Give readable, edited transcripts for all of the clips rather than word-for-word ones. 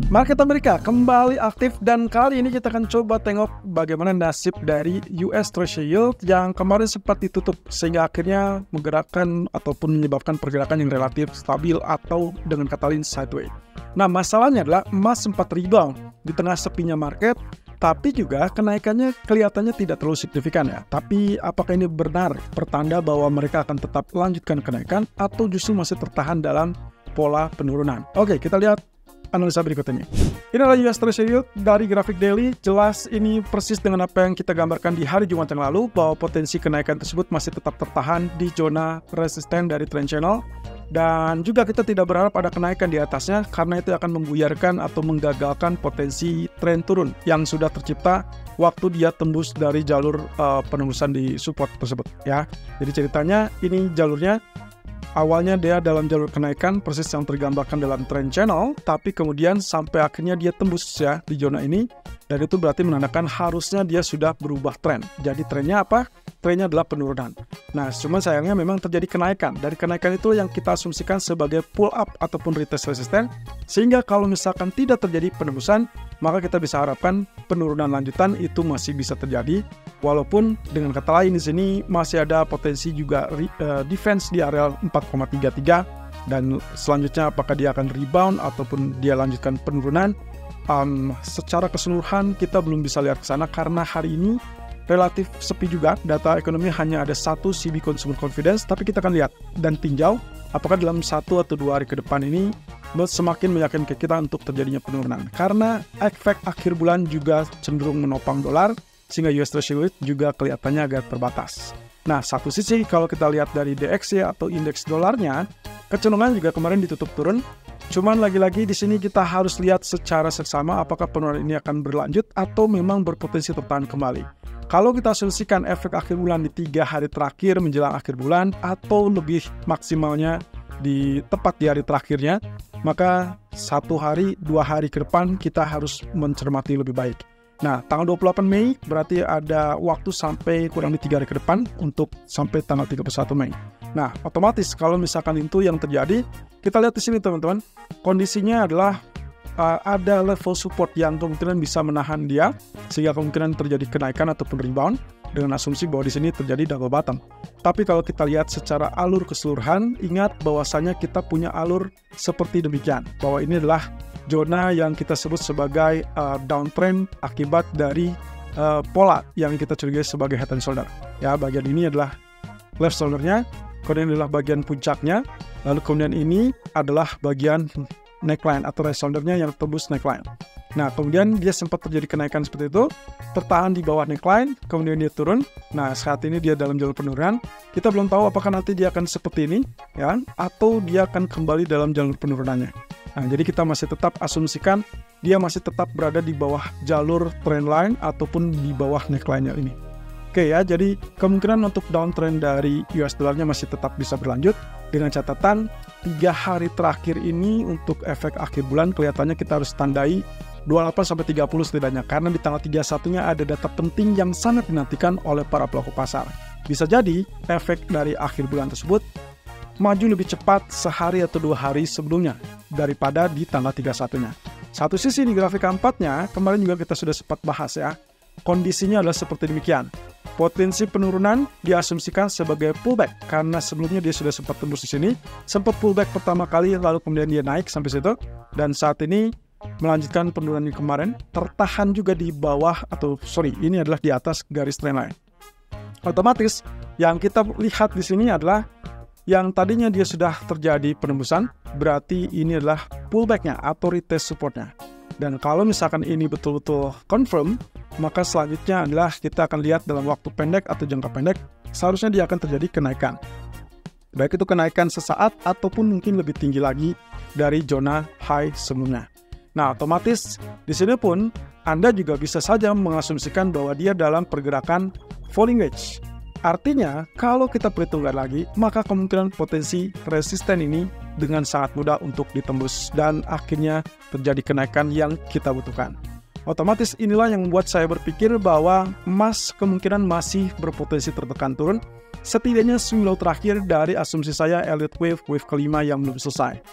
Market Amerika kembali aktif dan kali ini kita akan coba tengok bagaimana nasib dari US Treasury Yield yang kemarin sempat ditutup sehingga akhirnya menggerakkan ataupun menyebabkan pergerakan yang relatif stabil atau dengan kata lain sideways. Nah, masalahnya adalah emas sempat rebound di tengah sepinya market, tapi juga kenaikannya kelihatannya tidak terlalu signifikan ya. Tapi apakah ini benar pertanda bahwa mereka akan tetap lanjutkan kenaikan atau justru masih tertahan dalam pola penurunan? Oke, kita lihat analisa berikut ini. Ini adalah US Treasury Yield dari grafik daily. Jelas ini persis dengan apa yang kita gambarkan di hari Jumat yang lalu, bahwa potensi kenaikan tersebut masih tetap tertahan di zona resisten dari trend channel. Dan juga kita tidak berharap ada kenaikan di atasnya, karena itu akan membuyarkan atau menggagalkan potensi tren turun yang sudah tercipta waktu dia tembus dari jalur penembusan di support tersebut ya. Jadi ceritanya ini jalurnya awalnya dia dalam jalur kenaikan persis yang tergambarkan dalam trend channel, tapi kemudian sampai akhirnya dia tembus ya di zona ini, dan itu berarti menandakan harusnya dia sudah berubah tren. Jadi trennya apa? Trennya adalah penurunan. Nah, cuma sayangnya memang terjadi kenaikan. Dari kenaikan itu yang kita asumsikan sebagai pull up ataupun retest resisten, sehingga kalau misalkan tidak terjadi penembusan, maka kita bisa harapkan penurunan lanjutan itu masih bisa terjadi. Walaupun dengan kata lain di sini masih ada potensi juga defense di area 4,33, dan selanjutnya apakah dia akan rebound ataupun dia lanjutkan penurunan, secara keseluruhan kita belum bisa lihat ke sana karena hari ini relatif sepi juga. Data ekonomi hanya ada satu CB Consumer Confidence, tapi kita akan lihat dan tinjau apakah dalam 1 atau 2 hari ke depan ini semakin meyakinkan kita untuk terjadinya penurunan. Karena efek akhir bulan juga cenderung menopang dolar, sehingga US Treasury juga kelihatannya agak terbatas. Nah, satu sisi kalau kita lihat dari DXY atau indeks dolarnya, kecenderungan juga kemarin ditutup turun. Cuman lagi-lagi di sini kita harus lihat secara seksama apakah penurunan ini akan berlanjut atau memang berpotensi tertahan kembali. Kalau kita asumsikan efek akhir bulan di 3 hari terakhir menjelang akhir bulan atau lebih maksimalnya tepat di hari terakhirnya, maka 1 hari, 2 hari ke depan kita harus mencermati lebih baik. Nah, tanggal 28 Mei berarti ada waktu sampai kurang lebih 3 hari ke depan untuk sampai tanggal 31 Mei. Nah, otomatis kalau misalkan itu yang terjadi, kita lihat di sini teman-teman, kondisinya adalah ada level support yang kemungkinan bisa menahan dia, sehingga kemungkinan terjadi kenaikan ataupun rebound dengan asumsi bahwa di sini terjadi double bottom. Tapi kalau kita lihat secara alur keseluruhan, ingat bahwasanya kita punya alur seperti demikian, bahwa ini adalah zona yang kita sebut sebagai downtrend akibat dari pola yang kita curigai sebagai head and shoulder. Ya, bagian ini adalah left shoulder-nya, kemudian ini adalah bagian puncaknya, lalu kemudian ini adalah bagian neckline atau right shoulder-nya yang tembus neckline. Nah, kemudian dia sempat terjadi kenaikan seperti itu, tertahan di bawah neckline, kemudian dia turun. Nah, saat ini dia dalam jalur penurunan. Kita belum tahu apakah nanti dia akan seperti ini, ya, atau dia akan kembali dalam jalur penurunannya. Nah, jadi kita masih tetap asumsikan dia masih tetap berada di bawah jalur trendline ataupun di bawah neckline-nya ini. Oke ya, jadi kemungkinan untuk downtrend dari US dollarnya masih tetap bisa berlanjut, dengan catatan 3 hari terakhir ini untuk efek akhir bulan kelihatannya kita harus tandai 28-30 setidaknya, karena di tanggal 31-nya ada data penting yang sangat dinantikan oleh para pelaku pasar. Bisa jadi efek dari akhir bulan tersebut maju lebih cepat sehari atau 2 hari sebelumnya daripada di tanggal 31-nya. Satu sisi di grafik 4-nya, kemarin juga kita sudah sempat bahas ya, kondisinya adalah seperti demikian. Potensi penurunan diasumsikan sebagai pullback, karena sebelumnya dia sudah sempat tembus di sini, sempat pullback pertama kali, lalu kemudian dia naik sampai situ, dan saat ini melanjutkan penurunan yang kemarin, tertahan juga di bawah, ini adalah di atas garis trendline. Otomatis yang kita lihat di sini adalah yang tadinya dia sudah terjadi penembusan, berarti ini adalah pullback-nya atau retest support-nya. Dan kalau misalkan ini betul-betul confirm, maka selanjutnya adalah kita akan lihat dalam waktu pendek atau jangka pendek, seharusnya dia akan terjadi kenaikan. Baik itu kenaikan sesaat ataupun mungkin lebih tinggi lagi dari zona high sebelumnya. Nah, otomatis di sini pun Anda juga bisa saja mengasumsikan bahwa dia dalam pergerakan falling wedge. Artinya, kalau kita perhitungkan lagi, maka kemungkinan potensi resisten ini dengan sangat mudah untuk ditembus dan akhirnya terjadi kenaikan yang kita butuhkan. Otomatis inilah yang membuat saya berpikir bahwa emas kemungkinan masih berpotensi tertekan turun, setidaknya swing low terakhir dari asumsi saya Elliott Wave kelima yang belum selesai.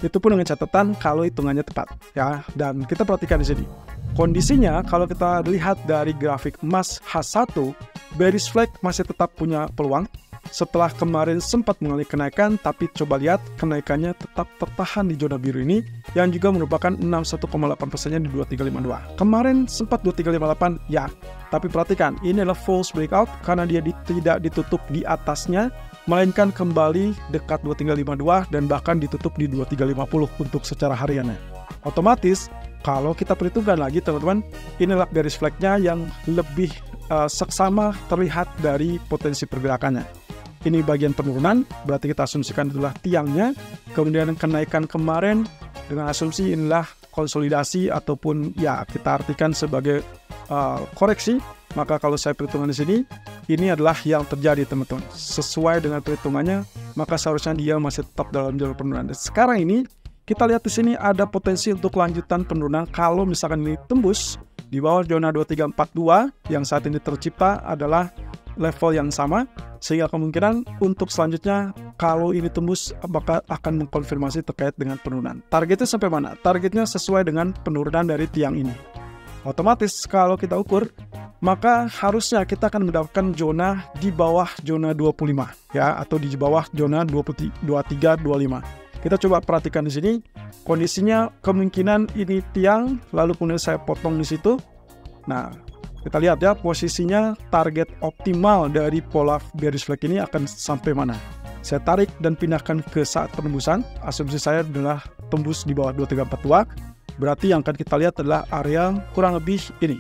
Itu pun dengan catatan kalau hitungannya tepat, ya. Dan kita perhatikan di sini. Kondisinya kalau kita lihat dari grafik emas H1, bearish flag masih tetap punya peluang. Setelah kemarin sempat mengalami kenaikan, tapi coba lihat kenaikannya tetap tertahan di zona biru ini, yang juga merupakan 61,8%-nya di 2352. Kemarin sempat 2358, ya, tapi perhatikan, ini adalah false breakout karena dia tidak ditutup di atasnya, melainkan kembali dekat 2352 dan bahkan ditutup di 2350 untuk secara hariannya. Otomatis, kalau kita perhitungkan lagi teman-teman, inilah bearish flag-nya yang lebih seksama terlihat dari potensi pergerakannya. Ini bagian penurunan, berarti kita asumsikan itulah tiangnya. Kemudian kenaikan kemarin dengan asumsi inilah konsolidasi ataupun ya kita artikan sebagai koreksi. Maka kalau saya perhitungan di sini, ini adalah yang terjadi teman-teman. Sesuai dengan perhitungannya, maka seharusnya dia masih tetap dalam jalur penurunan. Dan sekarang ini kita lihat di sini ada potensi untuk lanjutan penurunan kalau misalkan ini tembus di bawah zona 2342 yang saat ini tercipta adalah level yang sama, sehingga kemungkinan untuk selanjutnya kalau ini tembus maka akan mengkonfirmasi terkait dengan penurunan. Targetnya sampai mana? Targetnya sesuai dengan penurunan dari tiang ini. Otomatis kalau kita ukur, maka harusnya kita akan mendapatkan zona di bawah zona 25 ya, atau di bawah zona 2325. Kita coba perhatikan di sini kondisinya, kemungkinan ini tiang lalu kemudian saya potong di situ. Nah, kita lihat ya posisinya, target optimal dari pola bearish flag ini akan sampai mana. Saya tarik dan pindahkan ke saat penembusan. Asumsi saya adalah tembus di bawah 2342. Berarti yang akan kita lihat adalah area kurang lebih ini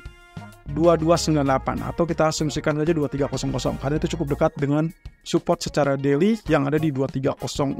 2298, atau kita asumsikan saja 2300 karena itu cukup dekat dengan support secara daily yang ada di 2306.51,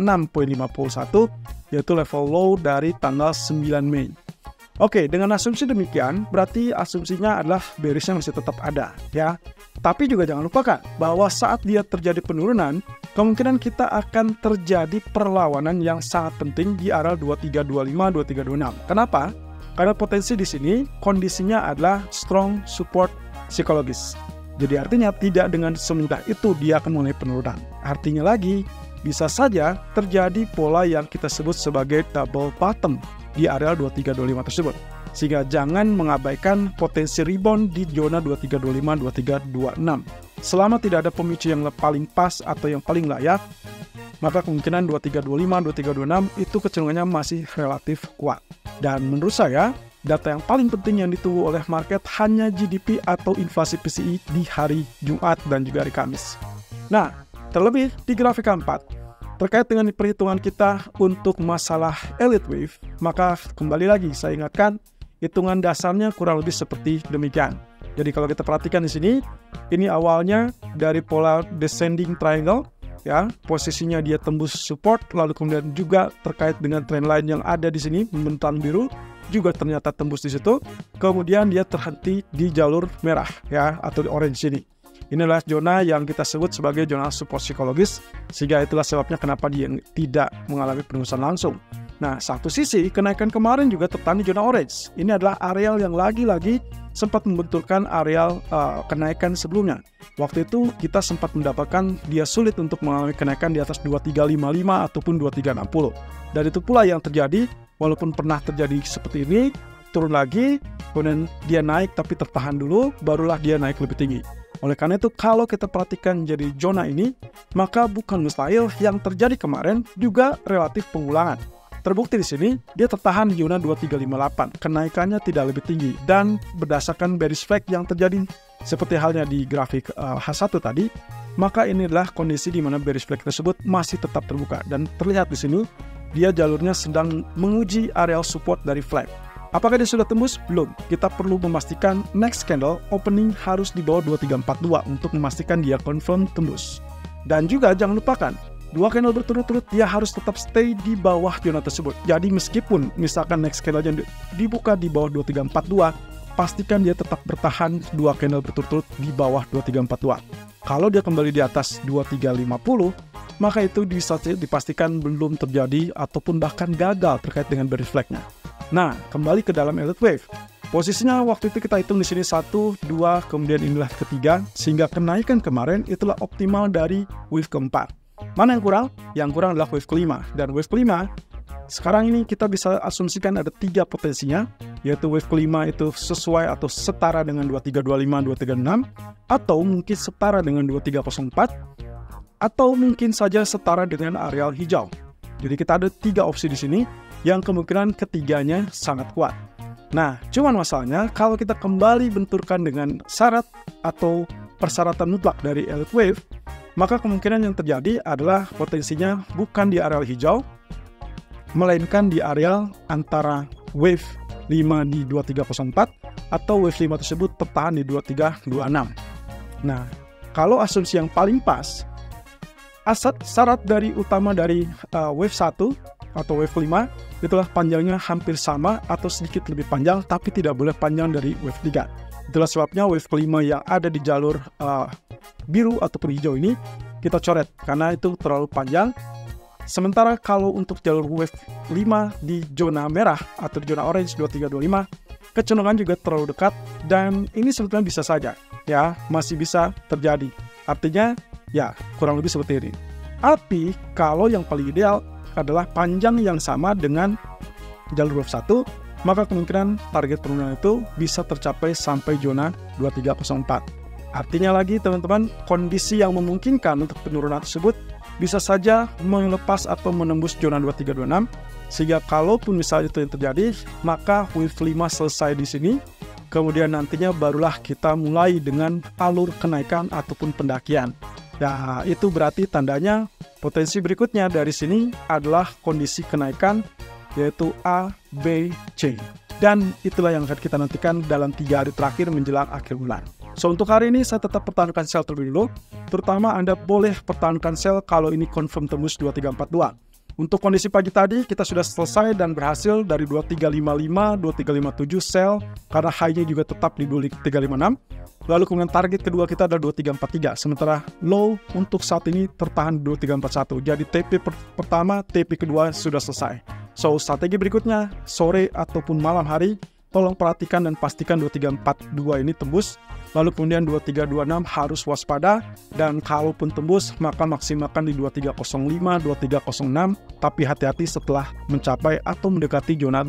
yaitu level low dari tanggal 9 Mei. Oke, dengan asumsi demikian, berarti asumsinya adalah bearishnya masih tetap ada, ya. Tapi juga jangan lupakan bahwa saat dia terjadi penurunan, kemungkinan kita akan terjadi perlawanan yang sangat penting di area 2325, 2326. Kenapa? Karena potensi di sini kondisinya adalah strong support psikologis. Jadi artinya tidak dengan semudah itu dia akan mulai penurunan. Artinya lagi, bisa saja terjadi pola yang kita sebut sebagai double bottom di area 2325 tersebut. Sehingga jangan mengabaikan potensi rebound di zona 2325, 2326. Selama tidak ada pemicu yang paling pas atau yang paling layak, maka kemungkinan 2325, 2326 itu kecenderungannya masih relatif kuat. Dan menurut saya, data yang paling penting yang ditunggu oleh market hanya GDP atau inflasi PCE di hari Jumat dan juga hari Kamis. Nah, terlebih di grafik keempat, terkait dengan perhitungan kita untuk masalah elite wave, maka kembali lagi saya ingatkan, hitungan dasarnya kurang lebih seperti demikian. Jadi kalau kita perhatikan di sini, ini awalnya dari pola descending triangle, ya, posisinya dia tembus support, lalu kemudian juga terkait dengan trendline yang ada di sini, membentang biru, juga ternyata tembus di situ, kemudian dia terhenti di jalur merah, ya, atau di orange sini. Inilah zona yang kita sebut sebagai zona support psikologis, sehingga itulah sebabnya kenapa dia tidak mengalami penembusan langsung. Nah, satu sisi kenaikan kemarin juga tertahan di zona orange. Ini adalah areal yang lagi-lagi sempat membenturkan areal kenaikan sebelumnya. Waktu itu kita sempat mendapatkan dia sulit untuk mengalami kenaikan di atas 2355 ataupun 2360. Dan itu pula yang terjadi, walaupun pernah terjadi seperti ini, turun lagi, kemudian dia naik tapi tertahan dulu, barulah dia naik lebih tinggi. Oleh karena itu, kalau kita perhatikan jadi zona ini, maka bukan mustahil yang terjadi kemarin juga relatif pengulangan. Terbukti di sini, dia tertahan di zona 2358, kenaikannya tidak lebih tinggi, dan berdasarkan bearish flag yang terjadi seperti halnya di grafik H1 tadi, maka ini adalah kondisi di mana bearish flag tersebut masih tetap terbuka, dan terlihat di sini, dia jalurnya sedang menguji area support dari flag. Apakah dia sudah tembus? Belum. Kita perlu memastikan next candle opening harus di bawah 2342 untuk memastikan dia confirm tembus. Dan juga jangan lupakan, dua candle berturut-turut dia harus tetap stay di bawah zona tersebut. Jadi meskipun misalkan next candle-nya dibuka di bawah 2342, pastikan dia tetap bertahan dua candle berturut-turut di bawah 2342. Kalau dia kembali di atas 2350, maka itu bisa dipastikan belum terjadi ataupun bahkan gagal terkait dengan bearish flag-nya. Nah, kembali ke dalam elite wave. Posisinya waktu itu kita hitung di sini 1, 2, kemudian inilah ketiga, sehingga kenaikan kemarin itulah optimal dari wave keempat. Mana yang kurang? Yang kurang adalah wave kelima. Dan wave kelima sekarang ini kita bisa asumsikan ada 3 potensinya, yaitu wave kelima itu sesuai atau setara dengan 2325, 236, atau mungkin setara dengan 2304, atau mungkin saja setara dengan areal hijau. Jadi kita ada 3 opsi di sini yang kemungkinan ketiganya sangat kuat. Nah, cuman masalahnya kalau kita kembali benturkan dengan syarat atau persyaratan mutlak dari elite wave, maka kemungkinan yang terjadi adalah potensinya bukan di areal hijau, melainkan di areal antara wave 5 di 2304 atau wave 5 tersebut tertahan di 2326. Nah, kalau asumsi yang paling pas, syarat dari utama dari wave 1 atau wave 5 itulah panjangnya hampir sama atau sedikit lebih panjang, tapi tidak boleh panjang dari wave 3. Itulah sebabnya wave kelima yang ada di jalur biru ataupun hijau ini kita coret karena itu terlalu panjang. Sementara kalau untuk jalur wave 5 di zona merah atau di zona orange 2325, kecenderungan juga terlalu dekat, dan ini sebetulnya bisa saja ya, masih bisa terjadi. Artinya ya kurang lebih seperti ini. Tapi kalau yang paling ideal adalah panjang yang sama dengan jalur wave 1, maka kemungkinan target penurunan itu bisa tercapai sampai zona 2304. Artinya lagi teman-teman, kondisi yang memungkinkan untuk penurunan tersebut bisa saja melepas atau menembus zona 2326, sehingga kalaupun misalnya itu yang terjadi, maka wave 5 selesai di sini, kemudian nantinya barulah kita mulai dengan alur kenaikan ataupun pendakian. Nah, itu berarti tandanya potensi berikutnya dari sini adalah kondisi kenaikan, yaitu A, B, C. Dan itulah yang akan kita nantikan dalam 3 hari terakhir menjelang akhir bulan. So, untuk hari ini saya tetap pertahankan sell terlebih dulu. Terutama Anda boleh pertahankan sell kalau ini confirm tembus 2342. Untuk kondisi pagi tadi, kita sudah selesai dan berhasil dari 2355, 2357 sell, karena high-nya juga tetap di 2356. Lalu kemudian target kedua kita adalah 2343. Sementara low untuk saat ini tertahan di 2341. Jadi TP pertama, TP kedua sudah selesai. So, strategi berikutnya, sore ataupun malam hari, tolong perhatikan dan pastikan 2342 ini tembus. Lalu kemudian 2326 harus waspada, dan kalaupun tembus maka maksimalkan di 2305, 2306, tapi hati-hati setelah mencapai atau mendekati zona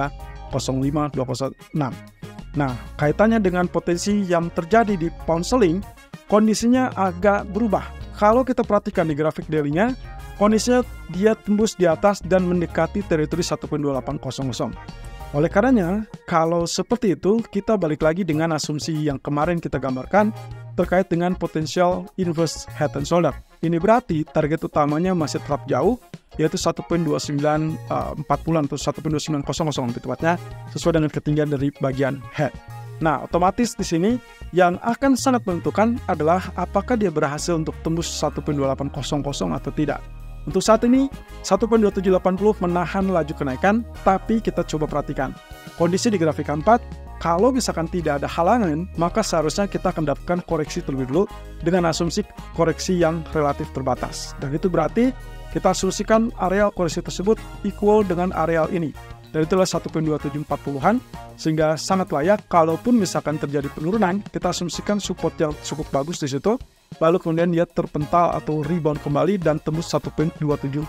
2305, 206. Nah, kaitannya dengan potensi yang terjadi di pound sterling, kondisinya agak berubah. Kalau kita perhatikan di grafik daily-nya, kondisinya dia tembus di atas dan mendekati teritori 1.2800. Oleh karenanya, kalau seperti itu, kita balik lagi dengan asumsi yang kemarin kita gambarkan terkait dengan potensial inverse head and shoulder. Ini berarti target utamanya masih tetap jauh, yaitu 1.2940 atau 1.2900 lebih tepatnya, sesuai dengan ketinggian dari bagian head. Nah, otomatis di sini yang akan sangat menentukan adalah apakah dia berhasil untuk tembus 1.2800 atau tidak. Untuk saat ini, 1.2780 menahan laju kenaikan, tapi kita coba perhatikan. Kondisi di grafik 4, kalau misalkan tidak ada halangan, maka seharusnya kita akan dapatkan koreksi terlebih dulu dengan asumsi koreksi yang relatif terbatas. Dan itu berarti kita asumsikan areal koreksi tersebut equal dengan areal ini. Dan itulah 1.2740-an, sehingga sangat layak kalaupun misalkan terjadi penurunan, kita asumsikan support yang cukup bagus di situ. Lalu kemudian dia terpental atau rebound kembali dan tembus 1.2780.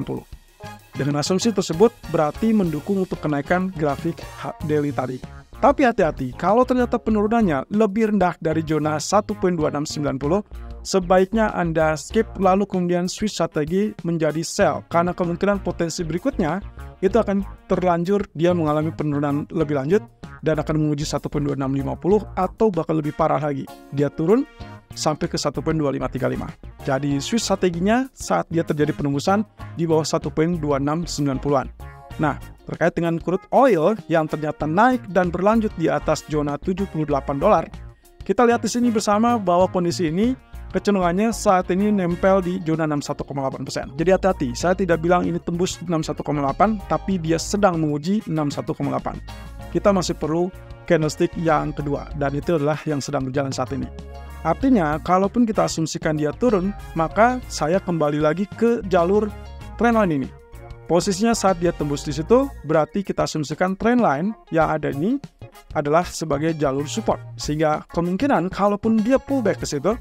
Dengan asumsi tersebut berarti mendukung untuk kenaikan grafik daily tadi. Tapi hati-hati, kalau ternyata penurunannya lebih rendah dari zona 1.2690, sebaiknya Anda skip lalu kemudian switch strategi menjadi sell, karena kemungkinan potensi berikutnya itu akan terlanjur dia mengalami penurunan lebih lanjut dan akan menguji 1.2650 atau bahkan lebih parah lagi, dia turun sampai ke 1.2535. Jadi switch strateginya saat dia terjadi penembusan di bawah 1.2690-an. Nah, terkait dengan crude oil yang ternyata naik dan berlanjut di atas zona $78, kita lihat di sini bersama bahwa kondisi ini kecenderungannya saat ini nempel di zona 61,8%. Jadi hati-hati, saya tidak bilang ini tembus 61,8, tapi dia sedang menguji 61,8. Kita masih perlu candlestick yang kedua, dan itu adalah yang sedang berjalan saat ini. Artinya, kalaupun kita asumsikan dia turun, maka saya kembali lagi ke jalur trendline ini. Posisinya saat dia tembus di situ, berarti kita asumsikan trendline yang ada ini adalah sebagai jalur support. Sehingga kemungkinan kalaupun dia pullback ke situ,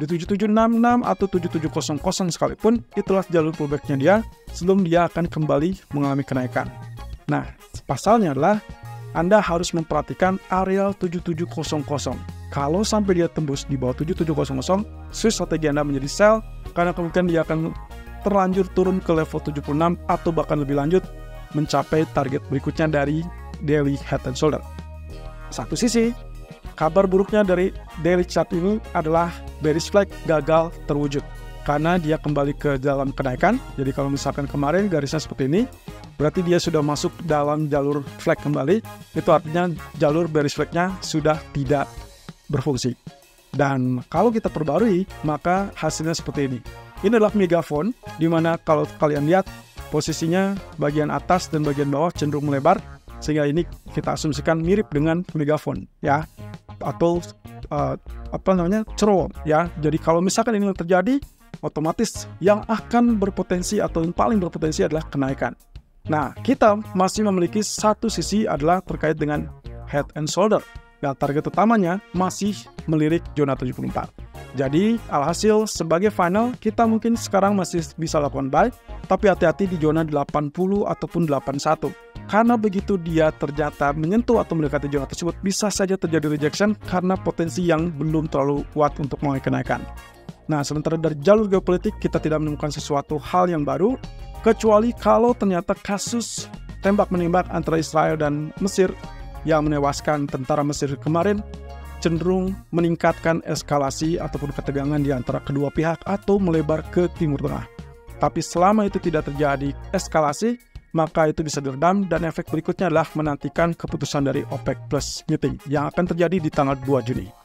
di 7766 atau 7700 sekalipun, itulah jalur pullback-nya dia sebelum dia akan kembali mengalami kenaikan. Nah, pasalnya adalah Anda harus memperhatikan area 7700. Kalau sampai dia tembus di bawah 7700, switch strategi Anda menjadi sell, karena kemungkinan dia akan terlanjur turun ke level 76 atau bahkan lebih lanjut mencapai target berikutnya dari daily head and shoulder. Satu sisi, kabar buruknya dari daily chart ini adalah bearish flag gagal terwujud karena dia kembali ke dalam kenaikan. Jadi kalau misalkan kemarin garisnya seperti ini, berarti dia sudah masuk dalam jalur flag kembali. Itu artinya jalur bearish flag-nya sudah tidak berfungsi. Dan kalau kita perbarui, maka hasilnya seperti ini. Ini adalah megafon, di mana kalau kalian lihat posisinya bagian atas dan bagian bawah cenderung melebar, sehingga ini kita asumsikan mirip dengan megafon, ya, atau cerowon, ya. Jadi kalau misalkan ini terjadi, otomatis yang akan berpotensi atau yang paling berpotensi adalah kenaikan. Nah, kita masih memiliki satu sisi adalah terkait dengan head and shoulder. Nah, target utamanya masih melirik zona 74. Jadi, alhasil sebagai final, kita mungkin sekarang masih bisa lakukan buy, tapi hati-hati di zona 80 ataupun 81. Karena begitu dia ternyata menyentuh atau mendekati zona tersebut, bisa saja terjadi rejection karena potensi yang belum terlalu kuat untuk mulai kenaikan. Nah, sementara dari jalur geopolitik, kita tidak menemukan sesuatu hal yang baru, kecuali kalau ternyata kasus tembak-menembak antara Israel dan Mesir yang menewaskan tentara Mesir kemarin cenderung meningkatkan eskalasi ataupun ketegangan di antara kedua pihak atau melebar ke Timur Tengah. Tapi selama itu tidak terjadi eskalasi, maka itu bisa diredam dan efek berikutnya adalah menantikan keputusan dari OPEC Plus meeting yang akan terjadi di tanggal 2 Juni.